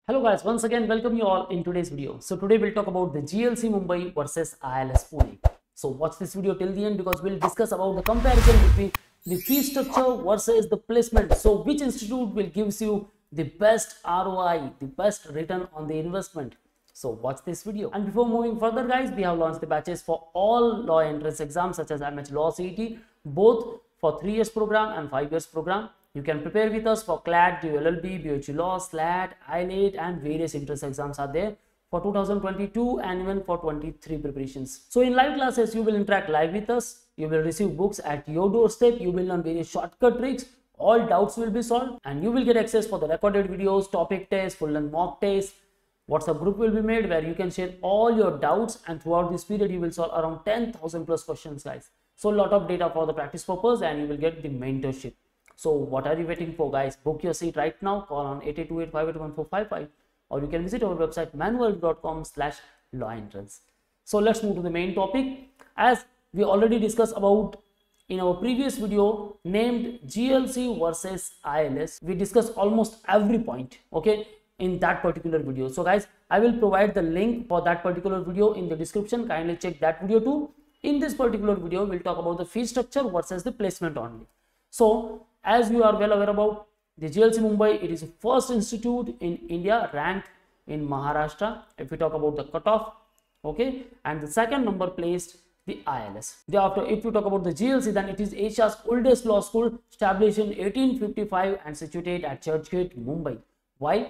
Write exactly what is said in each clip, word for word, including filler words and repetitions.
Hello guys, once again welcome you all in today's video. So today we'll talk about the G L C Mumbai versus I L S Pune. So watch this video till the end because we'll discuss about the comparison between the fee structure versus the placement. So which institute will gives you the best R O I, the best return on the investment. So watch this video. And before moving further guys, we have launched the batches for all law entrance exams such as M H Law C E T, both for three years program and five years program. You can prepare with us for C L A T, D U L L B, B H U Law, S L A T, I L A T and various entrance exams are there for two thousand twenty-two and even for twenty-three preparations. So in live classes, you will interact live with us. You will receive books at your doorstep. You will learn various shortcut tricks. All doubts will be solved and you will get access for the recorded videos, topic tests, full and mock tests. WhatsApp group will be made where you can share all your doubts, and throughout this period you will solve around ten thousand plus questions guys. So a lot of data for the practice purpose and you will get the mentorship. So what are you waiting for guys? Book your seat right now. Call on eight eight two eight, five eight one four five five or you can visit our website manuworld dot com slash law entrance. So let's move to the main topic. As we already discussed about in our previous video named G L C versus I L S, we discussed almost every point, okay, in that particular video. So guys, I will provide the link for that particular video in the description. Kindly check that video too. In this particular video, we'll talk about the fee structure versus the placement only. So as you are well aware about the G L C Mumbai, it is the first institute in India ranked in Maharashtra if we talk about the cutoff, okay, and the second number placed the I L S. Thereafter, if you talk about the G L C, then it is Asia's oldest law school established in eighteen fifty-five and situated at Churchgate, Mumbai. While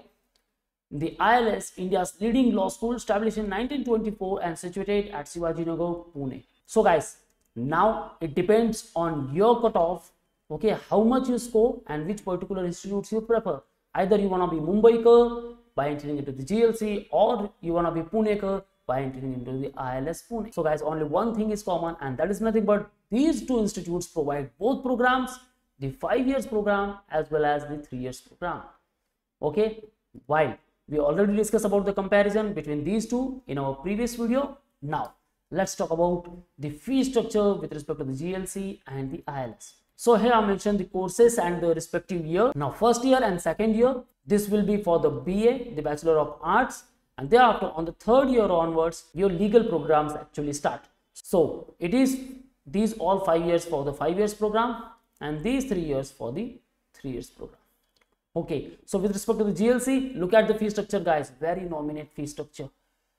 the I L S, India's leading law school, established in nineteen twenty-four and situated at Shivajinagar, Pune. So guys, now it depends on your cutoff, okay, how much you score and which particular institutes you prefer. Either you want to be Mumbai by entering into the G L C, or you want to be Pune by entering into the I L S Pune. So guys, only one thing is common, and that is nothing but these two institutes provide both programs, the five years program as well as the three years program. Okay, while we already discussed about the comparison between these two in our previous video, now let's talk about the fee structure with respect to the G L C and the I L S. So here I mentioned the courses and the respective year. Now first year and second year, this will be for the B A, the Bachelor of Arts, and thereafter on the third year onwards, your legal programs actually start. So it is these all five years for the five years program and these three years for the three years program. Okay, so with respect to the G L C, look at the fee structure guys, very nominate fee structure.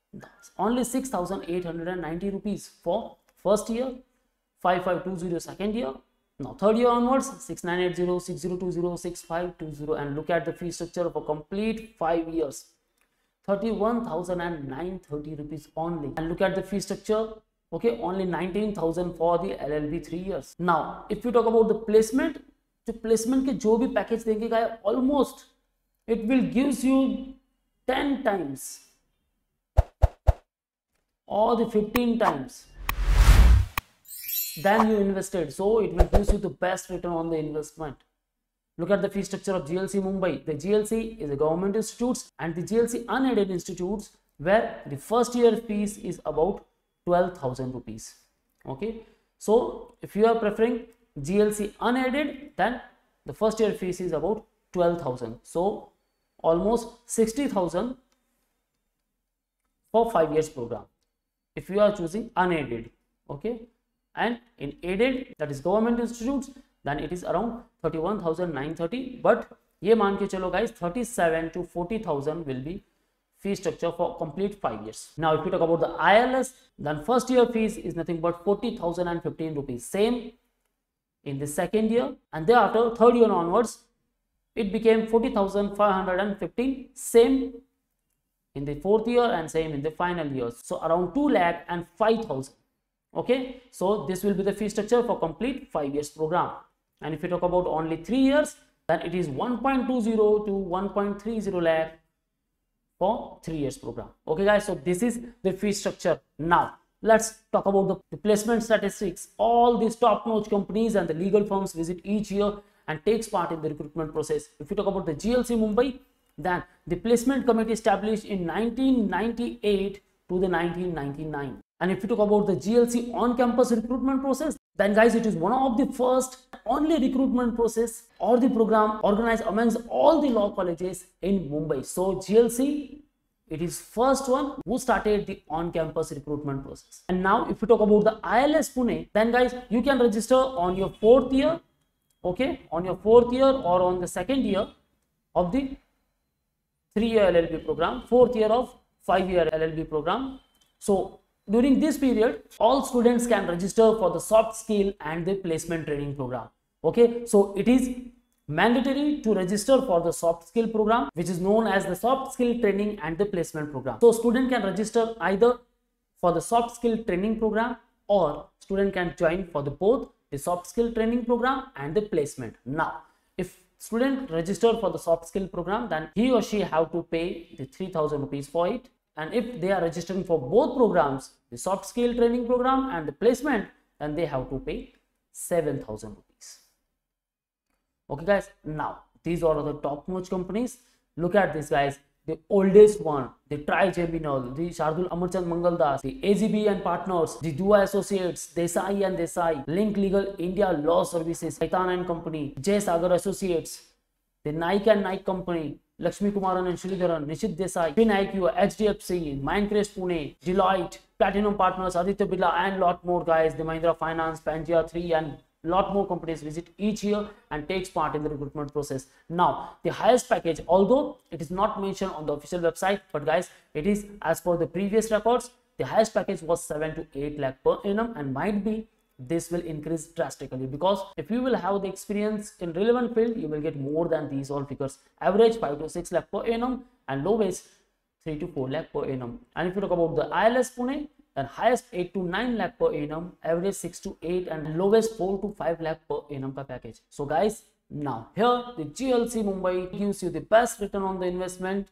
Only six thousand eight hundred ninety rupees for first year, five five two zero second year. Now third year onwards, six nine eight zero, six zero two zero, six five two zero, and look at the fee structure for complete five years, thirty-one thousand nine hundred thirty rupees only. And look at the fee structure, okay, only nineteen thousand for the L L B three years. Now if you talk about the placement, the placement के जो भी package देंगे गाय, almost it will gives you ten times or the fifteen times than you invested. So it will give you the best return on the investment. Look at the fee structure of G L C Mumbai. The G L C is a government institutes and the G L C unaided institutes where the first year fees is about twelve thousand rupees. Okay, so if you are preferring G L C unaided, then the first year fees is about twelve thousand. So almost sixty thousand for five years program if you are choosing unaided, okay, and in aided, that is government institutes, then it is around thirty-one thousand nine hundred thirty. But ye मान के चलो guys, thirty-seven to forty thousand will be fee structure for complete five years. Now if you talk about the I L S, then first year fees is nothing but forty thousand fifteen rupees. Same in the second year, and thereafter third year onwards, it became forty thousand five hundred fifteen. Same in the fourth year and same in the final years. So around two lakh and five thousand. Okay, so this will be the fee structure for complete five years program. And if you talk about only three years, then it is one point two zero to one point three zero lakh for three years program. Okay guys, so this is the fee structure. Now let's talk about the, the placement statistics. All these top-notch companies and the legal firms visit each year and takes part in the recruitment process. If you talk about the G L C Mumbai, then the placement committee established in nineteen ninety-eight to the nineteen ninety-nine. And if you talk about the G L C on-campus recruitment process, then guys, it is one of the first only recruitment process or the program organized amongst all the law colleges in Mumbai. So G L C, it is first one who started the on-campus recruitment process. And now if you talk about the I L S Pune, then guys, you can register on your fourth year, okay, on your fourth year or on the second year of the three-year L L B program, fourth year of five-year L L B program. So during this period, all students can register for the soft skill and the placement training program. Okay, so it is mandatory to register for the soft skill program, which is known as the soft skill training and the placement program. So student can register either for the soft skill training program, or student can join for the both the soft skill training program and the placement. Now, if student register for the soft skill program, then he or she have to pay the three thousand rupees for it. And if they are registering for both programs, the soft skill training program and the placement, then they have to pay seven thousand rupees. Okay guys, now these are the top notch companies. Look at this guys, the oldest one, the Trigeminal, the Shardul Amarchand Mangaldas, the A G B and Partners, the Dua Associates, Desai and Desai, Link Legal India Law Services, Kaitan and Company, J Sagar Associates, the Nike and Nike Company, Lakshmi Kumaran and Sridharan, Nishit Desai, FinIQ, H D F C, Mindcrest Pune, Deloitte, Platinum Partners, Aditya Birla, and lot more guys, the Mahindra Finance, Pangea three, and lot more companies visit each year and takes part in the recruitment process. Now, the highest package, although it is not mentioned on the official website, but guys, it is as per the previous records, the highest package was seven to eight lakh per annum, and might be this will increase drastically, because if you will have the experience in relevant field, you will get more than these all figures. Average five to six lakh per annum, and lowest three to four lakh per annum. And if you talk about the I L S Pune, then highest eight to nine lakh per annum, average six to eight, and lowest four to five lakh per annum ka package. So guys, now here the G L C Mumbai gives you the best return on the investment.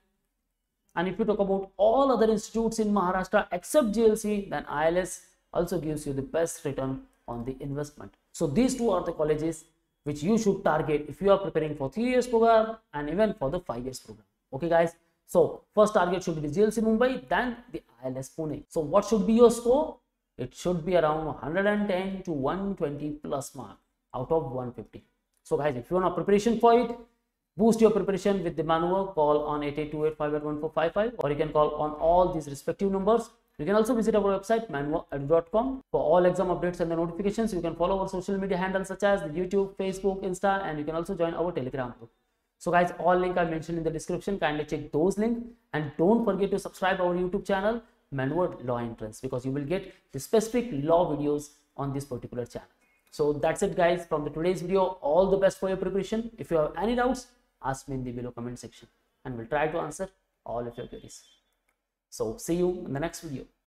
And if you talk about all other institutes in Maharashtra except G L C, then I L S also gives you the best return on the investment. So these two are the colleges which you should target if you are preparing for three years program and even for the five years program. Okay guys, so first target should be the G L C Mumbai, then the I L S Pune. So what should be your score? It should be around one hundred ten to one twenty plus mark out of one fifty. So guys, if you want a preparation for it, boost your preparation with the Manua. Call on eight eight two eight five eight one four five five, or you can call on all these respective numbers. You can also visit our website manua edu dot com for all exam updates and the notifications. You can follow our social media handles such as the YouTube, Facebook, Insta, and you can also join our Telegram group. So guys, all link I mentioned in the description. Kindly check those links, and don't forget to subscribe our YouTube channel Manua Law Entrance, because you will get the specific law videos on this particular channel. So that's it guys from the today's video. All the best for your preparation. If you have any doubts, ask me in the below comment section, and we'll try to answer all of your queries. So see you in the next video.